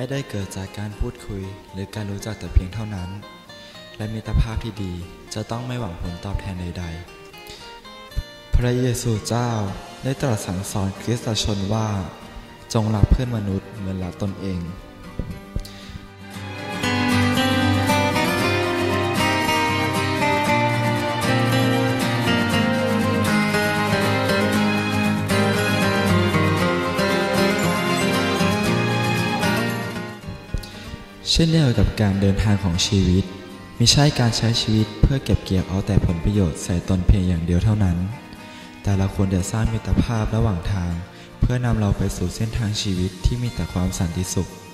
ได้เกิดจากการพูดคุยหรือการรู้จักแต่เพียงเท่านั้นและมิตรภาพที่ดีจะต้องไม่หวังผลตอบแทนใดๆพระเยซูเจ้าได้ตรัสสั่งสอนคริสตชนว่าจงรักเพื่อนมนุษย์เหมือนรักตนเองเช่นเดียวกับการเดินทางของชีวิตมิใช่การใช้ชีวิตเพื่อเก็บเกี่ยวเอาแต่ผลประโยชน์ใส่ตนเพียงอย่างเดียวเท่านั้นแต่เราควรจะสร้างมิตรภาพระหว่างทางเพื่อนำเราไปสู่เส้นทางชีวิตที่มีแต่ความสันติสุข